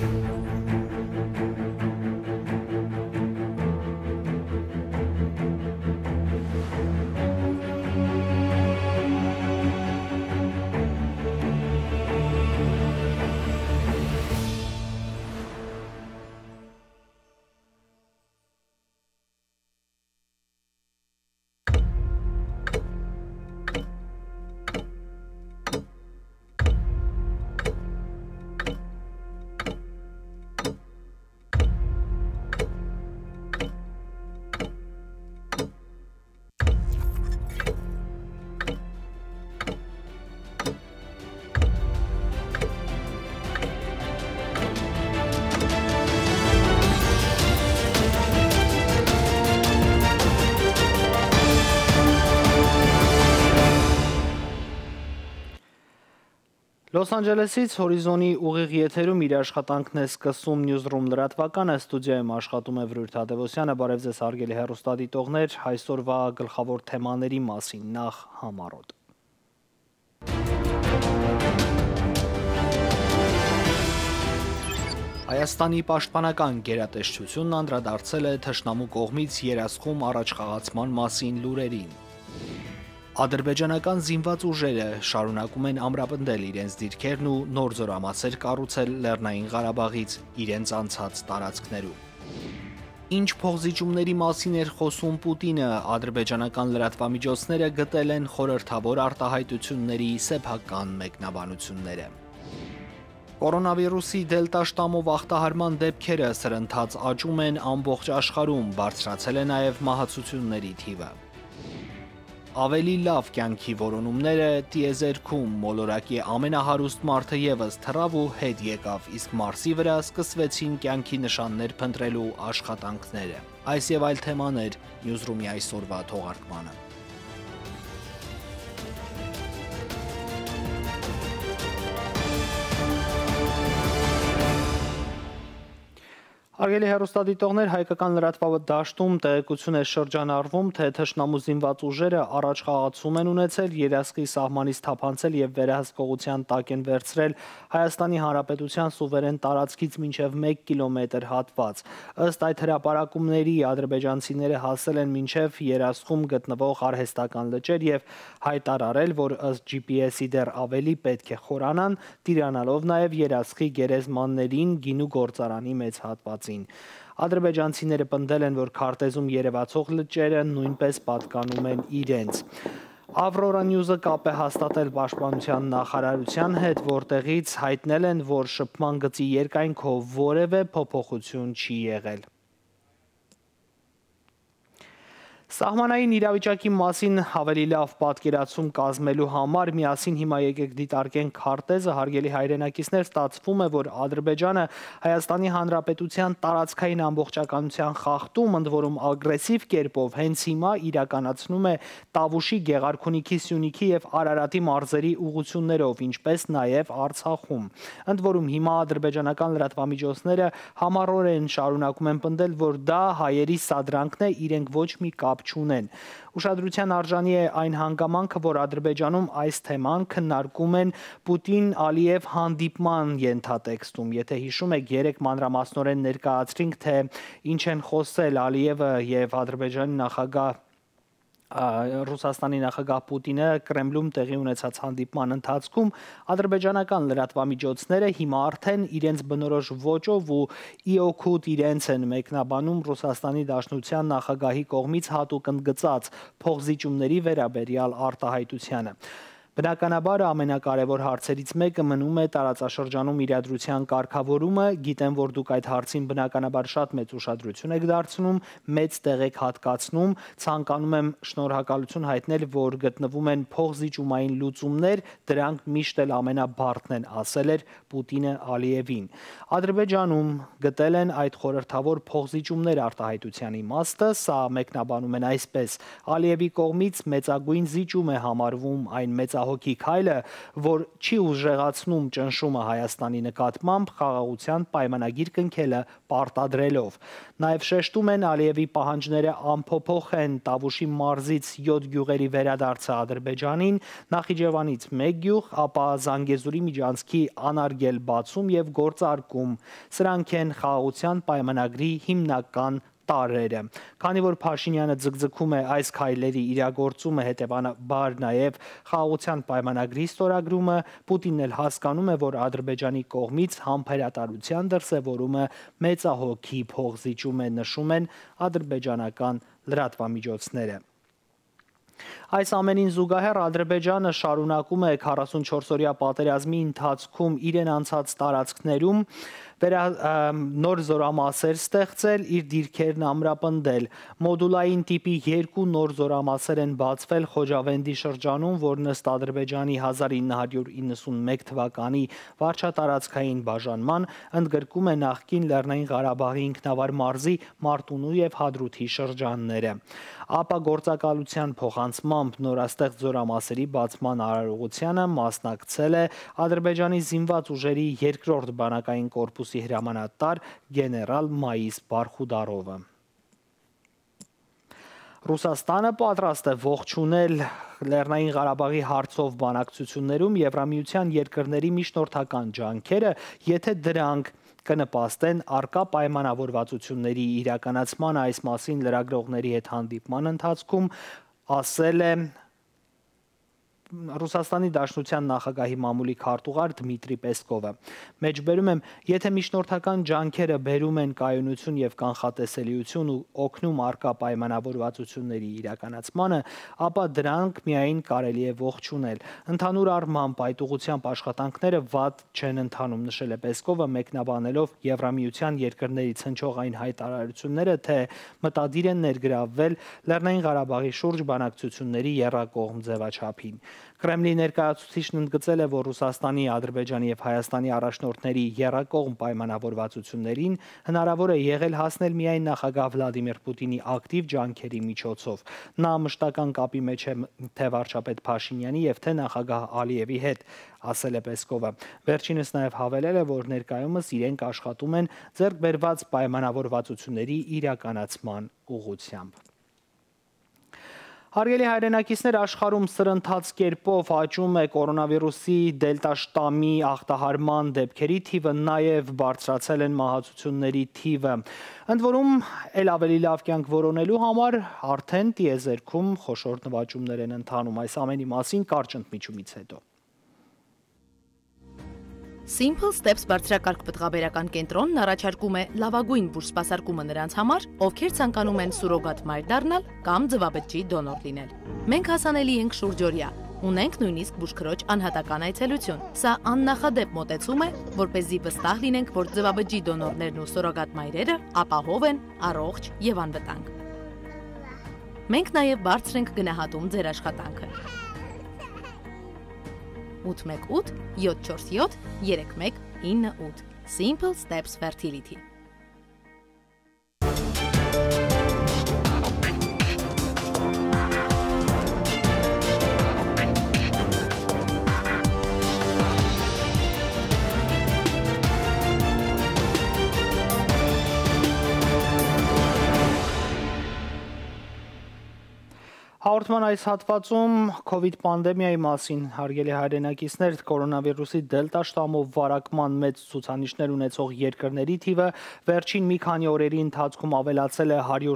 Լոս Անջելեսից Հորիզոնի ուղիղ եթերում իր աշխատանքն է սկսում Newsroom լրատվականը, ստուդիայում աշխատում է Վրույր Թադևոսյանը, բարև ձեզ հարգելի հեռուստադիտողներ, այսօրվա գլխավոր թեմաների մասին, նախ համառոտ։ Հայաստանի պաշտպանական գերատեսչությունն անդրադարձել է թշնամու կողմից երասխում առաջխաղացման մասին լուրերին։ Ադրբեջանական զինված ուժերը շարունակում են ամրապնդել իրենց դիրքերն ու նոր զորամասեր կառուցել Լեռնային Ղարաբաղից իրենց անցած տարածքներում։ Ինչ փոխզիջումների մասին էր խոսում Պուտինը, ադրբեջանական լրատվամիջոցները գտել են խորհրդավոր արտահայտությունների սեփական մեկնաբանությունները։ Կորոնավիրուսի դելտա շտամով ախտահարման դեպքերը սրընթաց աճում են ամբողջ աշխարհում, բարձրացել է նաև մահացությունների թիվը։ Ավելի լավ կյանքի որոնումները տիեզերքում մոլորակի ամենահարուստ մարդը ևս թռավ ու հետ եկավ, իսկ Մարսի վրա սկսվեցին կյանքի նշաններ փնտրելու աշխատանքները։ Այս եւ այլ թեմաներ Newsroom-ի այսօրվա թողարկմանը։ Հարգելի հեռուստադիտողներ, հայկական լրատվադաշտում տեղեկություն է շրջանառվում, թե թշնամու զինված ուժերը առաջխաղացում են ունեցել, երասխի սահմանից թափանցել եւ վերահսկողության տակ են վերցրել Հայաստանի Հանրապետության սուվերեն տարածքից մինչև 1 կիլոմետր հատված։ Ըստ այդ հրապարակումների ադրբեջանցիները հասել են մինչև երասխում գտնվող արհեստական լճեր եւ հայտարարել, որ ըստ GPS-ի դեռ ավելի պետք է խորանան, տիրանալով նաեւ երասխի գերեզմաններին գինու գործարանի մեծ հատվածին։ Ադրբեջանցիները պնդել են, որ քարտեզում երևացող լճերը նույնպես պատկանում են իրենց։ Avrora News-ը կապ է հաստատել Պաշտպանության նախարարության հետ, որտեղից հայտնել են, որ շփման գծի երկայնքով որևէ փոփոխություն չի եղել։ Սահմանային իրավիճակի մասին ավելի լավ պատկերացում կազմելու համար միասին հիմա եկեք դիտարկենք քարտեզը, հարգելի հայրենակիցներ, ստացվում է, որ Ադրբեջանը Հայաստանի Հանրապետության տարածքային ամբողջականության խախտում, ընդ որում ագրեսիվ կերպով հենց հիմա իրականացնում է Տավուշի, Գեղարքունիքի, Սյունիքի եւ Արարատի մարզերի ուղություններով, ինչպես նաեւ Արցախում։ Ընդ որում հիմա ադրբեջանական լրատվամիջոցները համառորեն շարունակում են պնդել, որ դա հայերի սադրանքն է, իրենք ոչ մի կապ չունեն։ Ուշադրության արժանի է այն հանգամանքը, որ Ադրբեջանում այս թեման քննարկում են Պուտին-Ալիև հանդիպման ենթատեքստում։ Եթե հիշում եք, երեք մանրամասնորեն ներկայացրինք, թե ինչ են խոսել Ալիևը եւ Ադրբեջանի նախագահ Ռուսաստանի նախագահ Պուտինը Կրեմլում տեղի ունեցած հանդիպման ընթացքում, ադրբեջանական լրատվամիջոցները հիմա արդեն իրենց բնորոշ ոճով ու իօքուտ իրենց են մեկնաբանում Ռուսաստանի Դաշնության նախագահի կողմից հատուկ ընդգծած փոխզիջումների վերաբերյալ արտահայտությանը։ Բնականաբար ամենակարևոր հարցերից մեկը մնում է տարածաշրջանում իրադրության կարգավորումը, գիտեմ, որ դուք այդ հարցին բնականաբար շատ մեծ ուշադրություն եք դարձնում, մեծ տեղ եք հատկացնում, ցանկանում եմ շնորհակալություն հայտնել, որ գտնվում են փոխզիջումային լուծումներ, դրանք միշտ էլ ամենաբարդն են, ասել էր Պուտինը Ալիևին։ Ադրբեջանում գտել են այդ խորհրդավոր փոխզիջումներ արտահայտության իմաստը, սա մեկնաբանում են այսպես. Ալիևի կողմից մեծագույն զիջում է համարվում այն մեծ մեծահոգի քայլը, որ չի ուժեղացնում ճնշումը Հայաստանի նկատմամբ, խաղաղության պայմանագիր կնքելը պարտադրելով։ Նաև շեշտում են Ալիևի պահանջները անփոփոխ են, Տավուշի մարզից 7 գյուղերի վերադարձը Ադրբեջանին, Նախիջևանից 1 գյուղ, ապա Զանգեզուրի միջանցքի անարգել բացում եւ գործարկում։ Սրանք են խաղաղության պայմանագրի հիմնական տարրերը։ Քանի որ Փաշինյանը ձգձգում է այս քայլերի իրագործումը, հետևաբար նաև խաղաղության պայմանագրի ստորագրումը, Պուտինն էլ հասկանում է, որ Ադրբեջանի կողմից համբերատարության դրսևորումը մեծահոգի փոխզիջում է, նշում են ադրբեջանական լրատվամիջոցները։ Այս ամենին զուգահեռ Ադրբեջանը շարունակում է 44-օրյա պատերազմի ընթացքում իրեն անցած տարածքներում նոր զորամասեր ստեղծել, իր դիրքերն ամրապնդել։ Մոդուլային տիպի 2 նոր զորամասեր են բացվել Խոջավենդի շրջանում, որ ըստ Ադրբեջանի 1991 թվականի վարչատարածքային բաժանման ընդգրկում է նախկին Լեռնային Ղարաբաղի ինքնավար մարզի Մարտունու եւ Հադրութի շրջանները։ Ապա գործակալության փոխանցմամբ նորաստեղծ զորամասերի բացման արարողությանը մասնակցել է Ադրբեջանի զինված ուժերի 2-րդ բանակային կորպուսի հրամանատար գեներալ Մայիս Բարխուդարովը։ Ռուսաստանը պատրաստ է ողջունել Լեռնային Ղարաբաղի հարցով բանակցություններում Եվրամիության երկրների միջնորդական ջանքերը, եթե դրանք կնպաստեն առկա պայմանավորվածությունների իրականացմանը, այս մասին լրագրողների հետ հանդիպման ընթացքում ասել է Ռուսաստանի Դաշնության նախագահի մամուլի քարտուղար Դմիտրի Պեսկովը։ Մեջբերում եմ, եթե միջնորդական ջանքերը բերում են կայունություն եւ կանխատեսելիություն ու օգնում առկա պայմանավորվածությունների իրականացմանը, ապա դրանք միայն կարելի է ողջունել։ Ընդհանուր առմամբ այդ ուղղությամբ աշխատանքները վատ չեն ընթանում, նշել է Պեսկովը, մեկնաբանելով Եվրամիության երկրներից հնչող այն հայտարարությունները, թե մտադիր են ներգրավվել Լեռնային Ղարաբաղի շուրջ բանակցությունների եռակողմ ձևաչափին։ Կրեմլի ներկայացուցիչն ընդգծել է, որ Ռուսաստանի, Ադրբեջանի եւ Հայաստանի առաջնորդների եռակողմ պայմանավորվածություններին հնարավոր է եղել հասնել միայն նախագահ Վլադիմիր Պուտինի ակտիվ ջանքերի միջոցով։ Նա մշտական կապի մեջ է թե վարչապետ Փաշինյանի եւ թե նախագահ Ալիևի հետ, ասել է Պեսկովը։ Վերջինս նաև հավելել է, որ ներկայումս իրենք աշխատում են ձեռք բերված պայմանավորվածությունների իրականացման ուղղությամբ։ Հարգելի հայրենակիցներ, աշխարհում սրընթաց կերպով աճում է կորոնավիրուսի դելտա շտամի ախտահարման դեպքերի թիվը, նաև բարձրացել են մահացությունների թիվը։ Ընդ որում, ել ավելի լավ կյանք որոնելու համար արդեն տիեզերքում խոշոր նվաճումներ են ընթանում։ Այս ամենի մասին կարճ ընդմիջումից հետո։ Simple Steps բարձրակարգ պտղաբերական կենտրոնն առաջարկում է լավագույն բուժսպասարկումը նրանց համար, ովքեր ցանկանում են սուրոգատ մայր դառնալ կամ ձվաբջջի դոնոր լինել։ Մենք հասանելի ենք շուրջօրյա, ունենք նույնիսկ բուժքրոջ անհատական այցելություն։ Սա աննախադեպ մոտեցում է, որպեսզի վստահ լինենք, որ ձվաբջջի դոնորներն ու սուրոգատ մայրերը ապահով են, առողջ եւ անվտանգ։ Մենք նաև բարձր ենք գնահատում ձեր աշխատանքը։ 818 747 3198 Simple Steps Fertility. Հաղորդման այս հատվածում COVID պանդեմիայի մասին, հարգելի հայրենակիցներ, կորոնավիրուսի դելտա շտամով վարակման մեծ ցուցանիշներ ունեցող երկրների թիվը վերջին մի քանի օրերի ընթացքում ավելացել է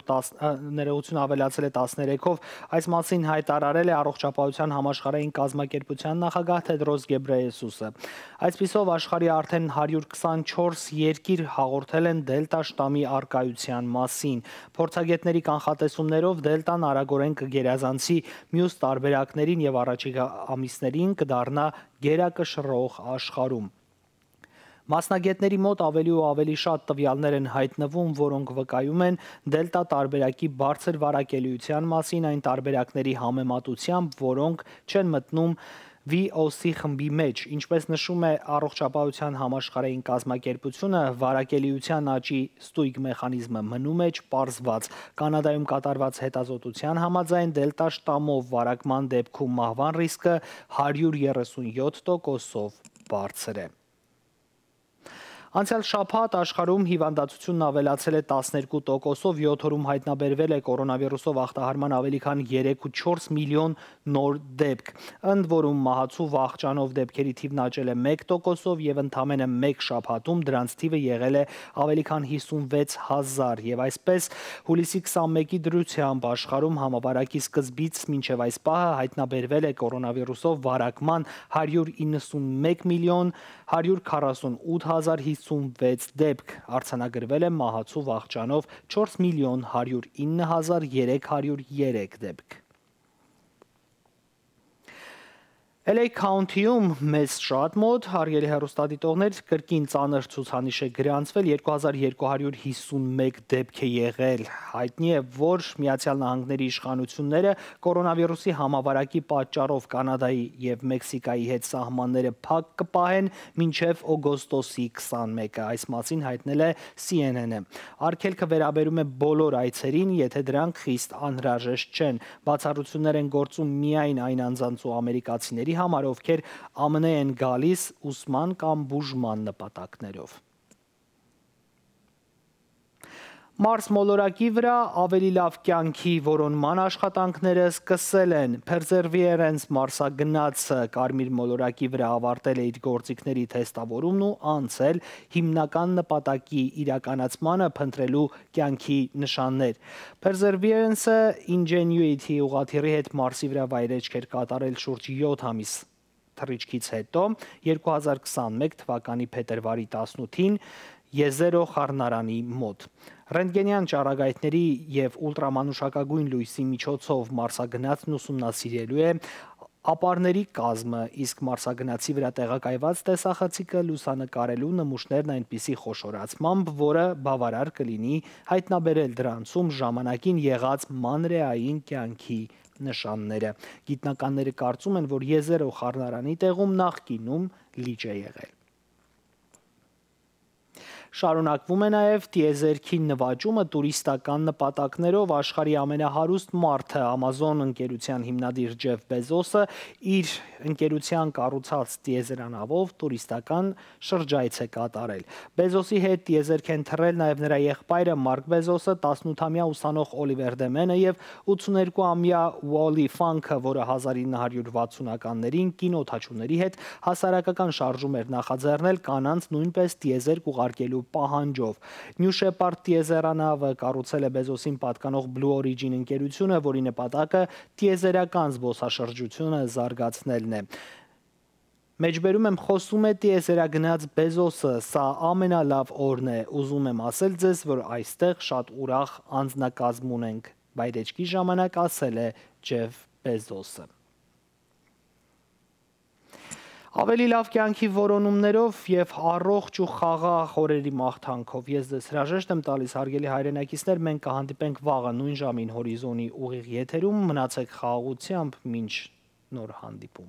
13-ով, այս մասին հայտարարել է Առողջապահության համաշխարհային կազմակերպության նախագահ Թեդրոս Գեբրեյեսուսը։ Այսպիսով աշխարհի արդեն 124 երկիր հաղորդել են դելտա շտամի առկայության մասին։ Փորձագետների կանխատեսումներով դելտան արագորեն կգերազանցի մյուս տարբերակներին եւ առաջիկա ամիսներին կդառնա գերակշռող աշխարհում։ Մասնագետների մոտ ավելի ու ավելի շատ տվյալներ են հայտնվում, որոնք վկայում են դելտա տարբերակի բարձր վարակելիության մասին այն տարբերակների համեմատությամբ, որոնք չեն մտնում VOC խմբի մեջ, ինչպես նշում է Առողջապահության համաշխարհային կազմակերպությունը, վարակելիության աճի ստույգ մեխանիզմը մնում է չպարզված։ Կանադայում կատարված հետազոտության համաձայն դելտա շտամով վարակման դեպքում մահվան ռիսկը 137%-ով բարձր է։ Անցյալ շաբաթ աշխարհում հիվանդացությունն ավելացել է 12%-ով, 7 օրում հայտնաբերվել է կորոնավիրուսով ախտահարման ավելի քան 3,4 միլիոն նոր դեպք։ Ընդ որում մահացու վախճանով դեպքերի թիվն աճել է 1%-ով եւ ընդամենը 1 շաբաթում դրանց թիվը եղել է ավելի քան 56,000 եւ այսպես հուլիսի 21-ի դրությամբ աշխարհում համավարակի սկզբից մինչեւ այս պահը հայտնաբերվել է կորոնավիրուսով վարակման 191 միլիոն 148,056 դեպք, արձանագրվել է մահացու վախճանով 4 միլիոն 109,303 դեպք։ LA County-ում մեզ շատ մոտ, հարգելի հեռուստադիտողներ, կրկին ծանր ցուցանիշ է գրանցվել, 2251 դեպք է եղել։ Հայտնի է, որ Միացյալ Նահանգների իշխանությունները կորոնավիրուսի համավարակի պատճառով Կանադայի եւ Մեքսիկայի հետ սահմանները փակ կպահեն մինչեւ օգոստոսի 21-ը։ Այս մասին հայտնել է CNN-ը։ Արգելքը վերաբերում է բոլոր այցերին, եթե դրանք խիստ անհրաժեշտ չեն։ Բացառություններ են գործում միայն այն անձանց ու ամերիկացիների համար, ովքեր ԱՄՆ են գալիս ուսման կամ բուժման նպատակներով։ Մարս մոլորակի վրա ավելի լավ կյանքի որոնման աշխատանքները սկսել են։ Perseverance մարսագնացը Կարմիր մոլորակի վրա ավարտել է իր գործիքների թեստավորումն ու անցել հիմնական նպատակի իրականացմանը փնտրելու կյանքի նշաններ։ Perseverance-ը Ingenuity ուղղաթիռի հետ Մարսի վրա վայրեջք էր կատարել շուրջ 7 ամիս թռիչքից հետո 2021 թվականի փետրվարի 18-ին Եզերո խառնարանի մոտ։ Ռենտգենյան ճառագայթների եւ ուլտրամանուշակագույն լույսի միջոցով մարսագնացն ուսումնասիրելու է ապարների կազմը, իսկ մարսագնացի վրա տեղակայված տեսախցիկը լուսանկարելու նմուշներն այնպիսի խոշորացմամբ, որը բավարար կլինի հայտնաբերել դրանցում ժամանակին եղած մանրեային կյանքի նշանները։ Գիտնականները կարծում են, որ Եզերո խառնարանի տեղում նախկինում լիճ է եղել։ Շարունակվում է նաև տիեզերքի նվաճումը տուրիստական նպատակներով աշխարհի ամենահարուստ մարդը Amazon ընկերության հիմնադիր Ջեֆ Բեզոսը իր ընկերության կառուցած տիեզերանավով տուրիստական շրջայց է կատարել։ Բեզոսի հետ տիեզերք են թռել նաև նրա եղբայրը Մարկ Բեզոսը, 18-ամյա ուսանող Օլիվեր Դեմենը եւ 82-ամյա Ուոլի Ֆանկը, որը 1960-ականներին կինոթաչուների հետ հասարակական շարժում էր նախաձեռնել կանանց նույնպես տիեզերք ուղարկելու պահանջով։ New Shepard տիեզերանավը կառուցել է Բեզոսին պատկանող Blue Origin ընկերությունը, որի նպատակը տիեզերական զբոսաշրջությունը զարգացնելն է։ Մեջբերում եմ խոսում է տիեզերագնաց Բեզոսը, սա ամենալավ օրն է, ուզում եմ ասել ձեզ, որ այստեղ շատ ուրախ անձնակազմ ունենք, վայրեջքի ժամանակ ասել է Ջեֆ Բեզոսը։ Ավելի լավ կյանքի որոնումներով եւ առողջ ու խաղաղ օրերի մաղթանքով ես ձեզ հրաժեշտ եմ տալիս, հարգելի հայրենակիցներ, մենք կհանդիպենք վաղը նույն ժամին հորիզոնի ուղիղ եթերում, մնացեք խաղաղությամբ, մինչ նոր հանդիպում։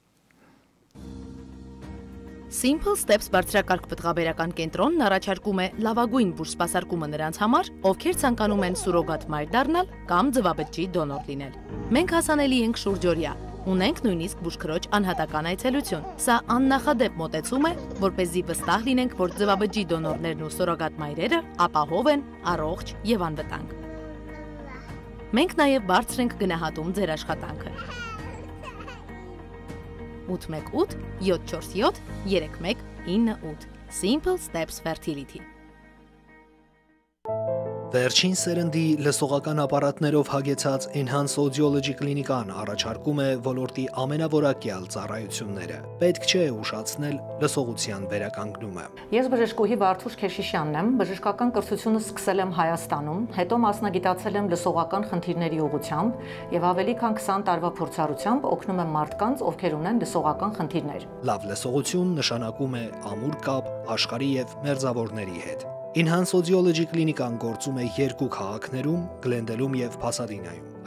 Simple Steps բարձրակարգ պտղաբերական կենտրոնն առաջարկում է լավագույն բուժսպասարկումը նրանց համար, ովքեր ցանկանում են սուրոգատ մայր դառնալ կամ ձվաբջջի դոնոր լինել։ Մենք հասանելի ենք շուրջօրյա, ունենք նույնիսկ բուժքրոջ անհատական այցելություն։ Սա աննախադեպ մոտեցում է, որպեսզի վստահ լինենք, որ ձվաբջջի դոնորներն ու սուրոգատ մայրերը ապահով են, առողջ եւ անվտանգ։ Մենք նաեւ բարձր ենք գնահատում ձեր աշխատանքը։ 818 747 3198 Simple Steps Fertility։ Վերջին սերնդի լսողական ապարատներով հագեցած Enhance Audiology կլինիկան առաջարկում է ոլորտի ամենավորակյալ ծառայությունները։ Պետք չէ ուշացնել լսողության վերականգնումը։ Ես բժշկուհի Վարդուշ Քեշիշյանն եմ, բժշկական կրթությունը սկսել եմ Հայաստանում, հետո մասնագիտացել եմ լսողական խնդիրների ուղղությամբ եւ ավելի քան 20 տարվա փորձառությամբ օգնում եմ մարդկանց, ովքեր ունեն լսողական խնդիրներ։ Լավ լսողություն նշանակում է ամուր կապ աշխարհի եւ մերձավորների հետ։ Enhance Audiology կլինիկան գործում է երկու քաղաքներում՝ Գլենդելում եւ Փասադինայում։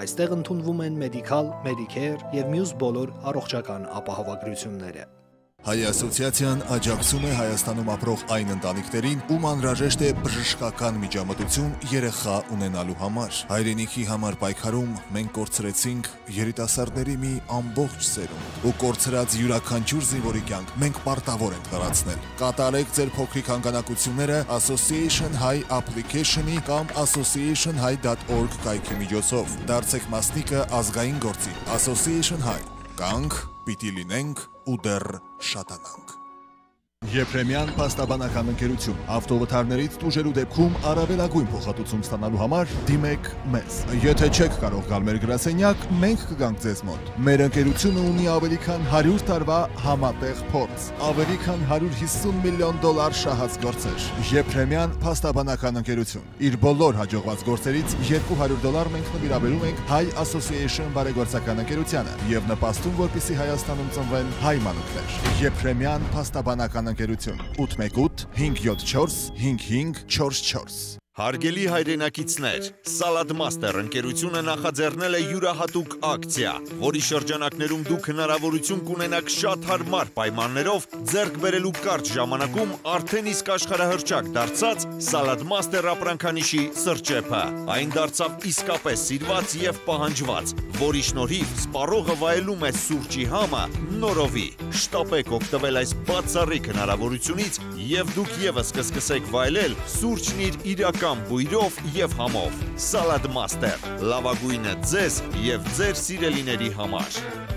Այստեղ ընդունվում են մեդիկալ, մեդիկեր եւ մյուս բոլոր առողջական ապահովագրությունները։ Հայ ասոցիացիան աջակցում է Հայաստանում ապրող այն ընտանիքներին, ում անհրաժեշտ է բժշկական միջամտություն երեխա ունենալու համար։ Հայրենիքի համար պայքարում մենք կորցրեցինք երիտասարդների մի ամբողջ սերունդ, ու կորցրած յուրաքանչյուր զինվորի կյանք մենք պարտավոր ենք լրացնել։ Կատարեք ձեր փոքրիկ հանգանակությունները Association High Application-ի կամ associationhigh.org կայքի միջոցով։ Դարձեք մասնիկը ազգային գործի Association High։ Կանք, պիտի լինենք ու դեռ շատանանք։ Եփրեմյան փաստաբանական ընկերություն ավտովթարներից տուժելու դեպքում առավելագույն փոխհատուցում ստանալու համար դիմեք մեզ։ Եթե չեք կարող գալ մեր գրասենյակ, մենք կգանք ձեզ մոտ։ Մեր ընկերությունը ունի ավելի քան 100 տարվա համատեղ փորձ, ավելի քան $150 միլիոն շահած գործեր։ Եփրեմյան փաստաբանական ընկերություն։ Իր բոլոր հաջողված գործերից $200 մենք նվիրաբերում ենք Հայ Association բարեգործական ընկերությանը եւ նպաստում, որպեսզի Հայաստանում ծնվեն հայ մանուկներ։ Եփրեմյան փաստաբանական ընկերություն 818 574 5544 Հարգելի հայրենակիցներ, Salad Master ընկերությունը նախաձեռնել է յուրահատուկ ակցիա, որի շրջանակներում դուք հնարավորություն կունենաք շատ հարմար պայմաններով ձեռք բերելու կարճ ժամանակում արդեն իսկ աշխարհահռչակ դարձած Salad Master ապրանքանիշի սրճեփը։ Այն դարձավ իսկապես սիրված եւ պահանջված, որի շնորհիվ սպառողը վայելում է սուրճի համը նորովի։ Շտապեք օգտվել այս բացառիկ հնարավորությունից եւ դուք եւս կսկսեք վայելել սուրճն իր իրական բույրով եւ համով։ Salad Master, լավագույնը ձեզ եւ ձեր սիրելիների համար։